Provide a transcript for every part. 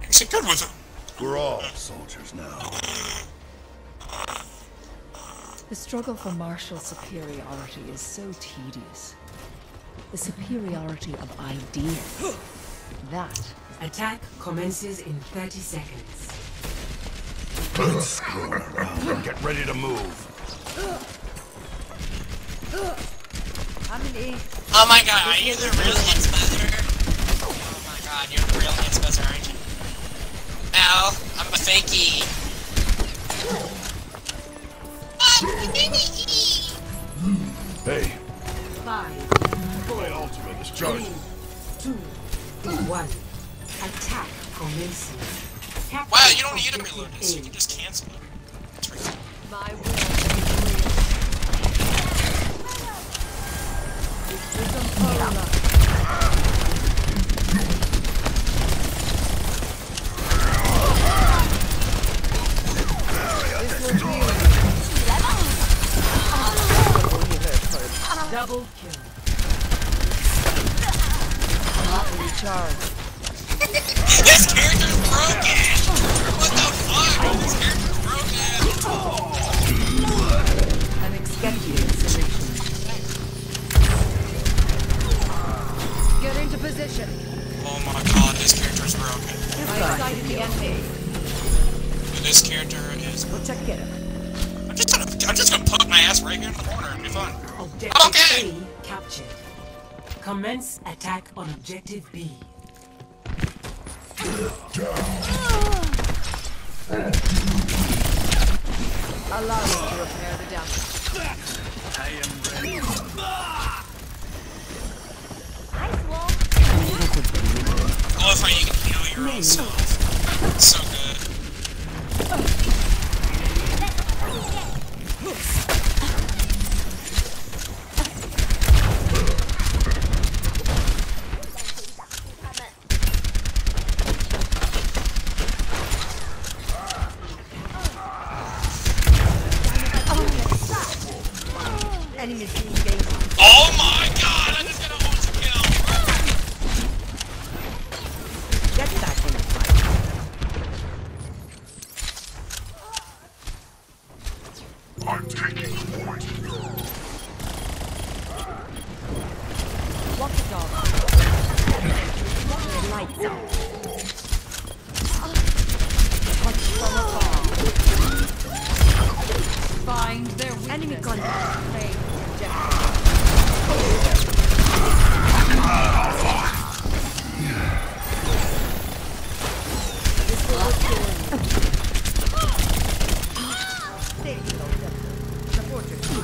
Is it good with him? We're all soldiers now. The struggle for martial superiority is so tedious. The superiority of ideas. That. Attack commences in 30 seconds. Let's screw around and get ready to move. Oh my god, are you the real Inspector? Oh my god, you're the real Inspector, aren't you? No, I'm a fakey. Hey, 5, my ultimate is charging. 3, 2, 1. Attack commencing. Wow, you don't need to reload this, you can just cancel it. It's reasonable. My will. Double kill. Recharge. This character's broken! What the fuck? This character's broken! I'm expecting solution. Get into position. Oh my god, this character's broken. I sighted the enemy. This character is... Check it. I'm just gonna poke my ass right here in the corner and be fun. Objective Okay. A captured. Commence attack on objective B. Allow me to repair the damage. I am ready. I love how you can heal your own self. It's so good. Oh my god, I just got a bunch of kill. Get back in the fight. I'm taking the point. Walk the dog. Lights out. Touch from afar. Find their weakness. Enemy contact. Play objective. This will look good. There you go. Support your team.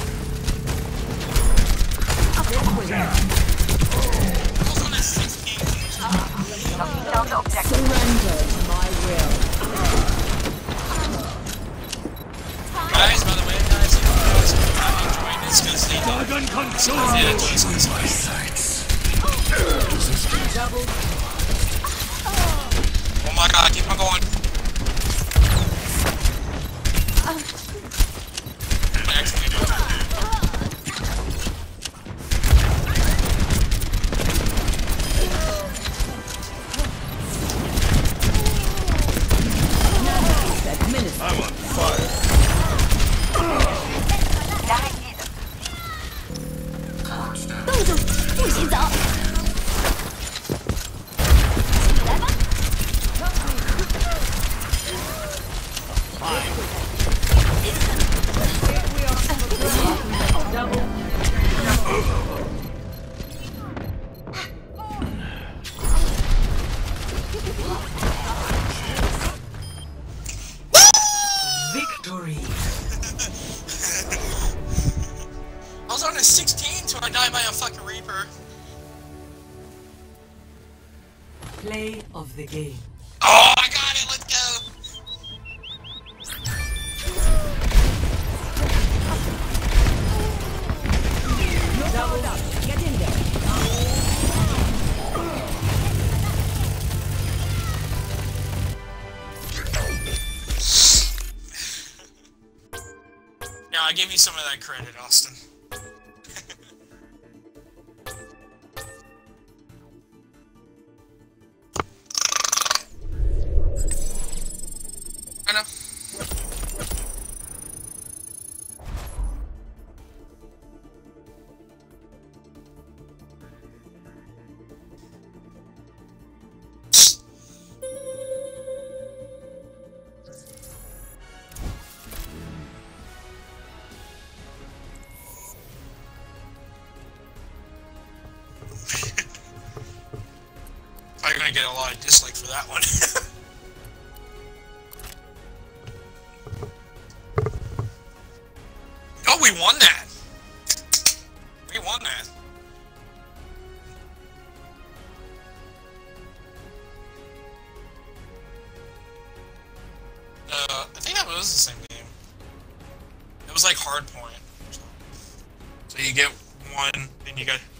This way. Who's on a 16? Surrender to my will. Guys, by the way, guys, if you guys are enjoying this, because they Dragon control. advantages on this My one. sights. Double. Oh my god, keep on going. Actually, I'm on fire. Victory. I was on a 16 till I died by a fucking Reaper. Play of the game. Oh, I got it, let's go. Double up. Get in there. Now, I give you some of that credit, Austin. gonna get a lot of dislike for that one. Oh, we won that! We won that. I think that was the same game. It was like Hardpoint. So you get one, and you got